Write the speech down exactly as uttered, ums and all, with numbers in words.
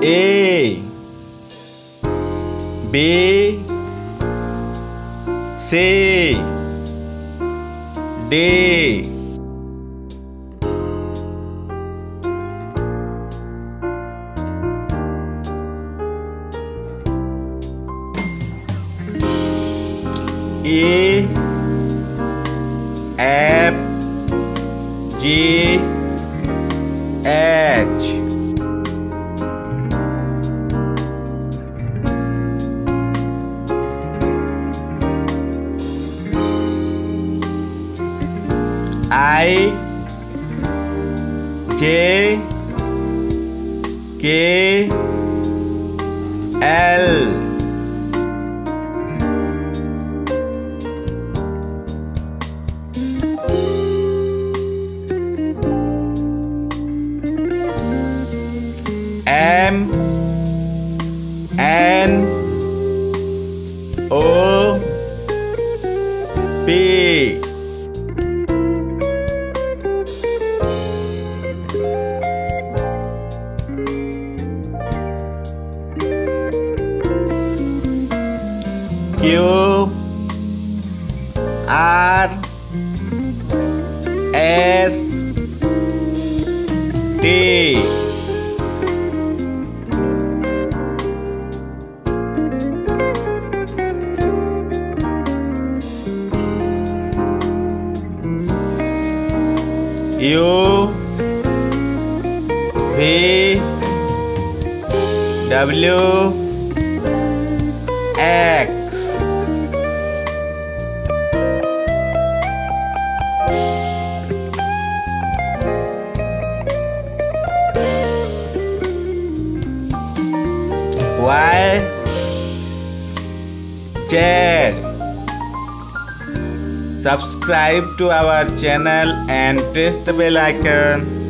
A B C D E F G H I J K L M N O P Q R S T U V W X Y Z. Subscribe to our channel and press the bell icon.